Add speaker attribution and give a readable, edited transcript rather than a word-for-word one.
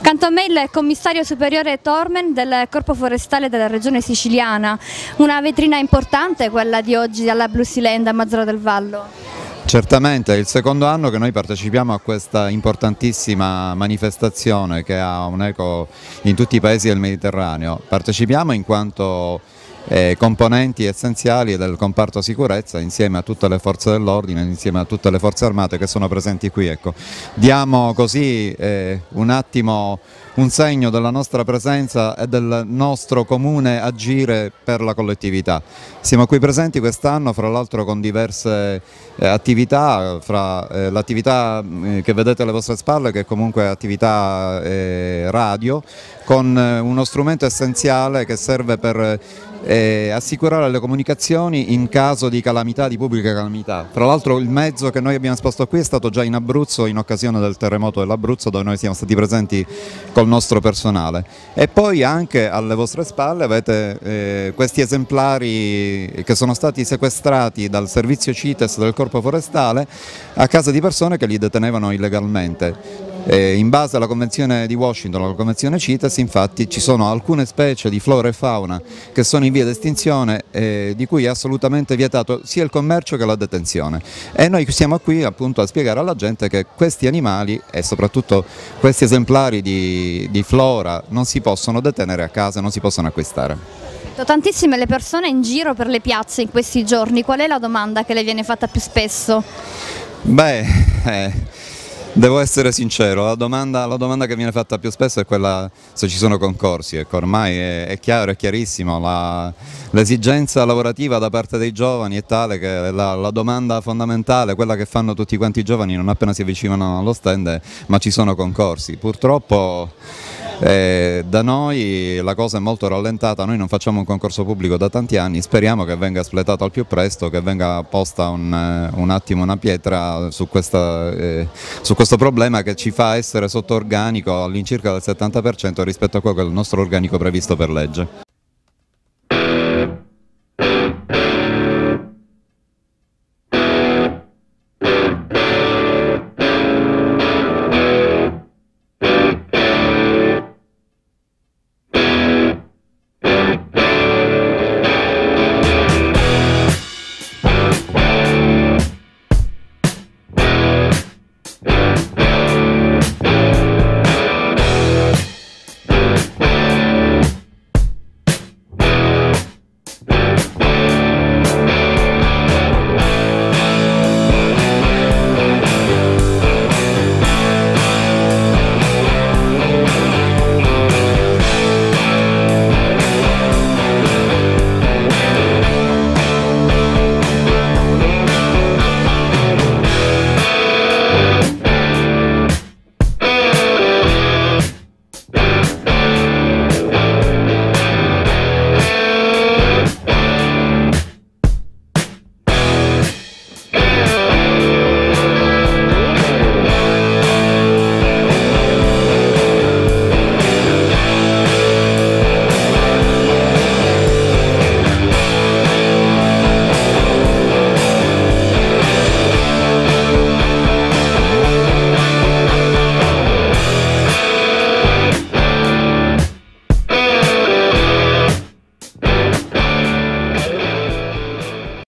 Speaker 1: Accanto a me il commissario superiore Tormen del Corpo Forestale della Regione Siciliana. Una vetrina importante quella di oggi alla Blusiland a Mazara del Vallo.
Speaker 2: Certamente, è il secondo anno che noi partecipiamo a questa importantissima manifestazione che ha un'eco in tutti i paesi del Mediterraneo. Partecipiamo in quanto componenti essenziali del comparto sicurezza insieme a tutte le forze dell'ordine, insieme a tutte le forze armate che sono presenti qui. Ecco. Diamo così un attimo un segno della nostra presenza e del nostro comune agire per la collettività. Siamo qui presenti quest'anno, fra l'altro con diverse attività, fra l'attività che vedete alle vostre spalle, che è comunque attività radio, con uno strumento essenziale che serve per assicurare le comunicazioni in caso di calamità, di pubblica calamità. Tra l'altro il mezzo che noi abbiamo esposto qui è stato già in Abruzzo in occasione del terremoto dell'Abruzzo, dove noi siamo stati presenti col nostro personale. E poi anche alle vostre spalle avete questi esemplari che sono stati sequestrati dal servizio CITES del Corpo Forestale a casa di persone che li detenevano illegalmente. In base alla Convenzione di Washington, alla Convenzione CITES, infatti ci sono alcune specie di flora e fauna che sono in via di estinzione di cui è assolutamente vietato sia il commercio che la detenzione. E noi siamo qui appunto a spiegare alla gente che questi animali e soprattutto questi esemplari di flora non si possono detenere a casa, non si possono acquistare.
Speaker 1: Tantissime le persone in giro per le piazze in questi giorni, qual è la domanda che le viene fatta più spesso?
Speaker 2: Devo essere sincero, la domanda che viene fatta più spesso è quella se ci sono concorsi. Ecco, ormai è chiaro, è chiarissimo, l'esigenza lavorativa da parte dei giovani è tale che la domanda fondamentale, quella che fanno tutti quanti i giovani non appena si avvicinano allo stand è: ma ci sono concorsi? Purtroppo da noi la cosa è molto rallentata, noi non facciamo un concorso pubblico da tanti anni, speriamo che venga espletato al più presto, che venga posta un attimo una pietra su questo problema che ci fa essere sotto organico all'incirca del 70% rispetto a quello che è il nostro organico previsto per legge.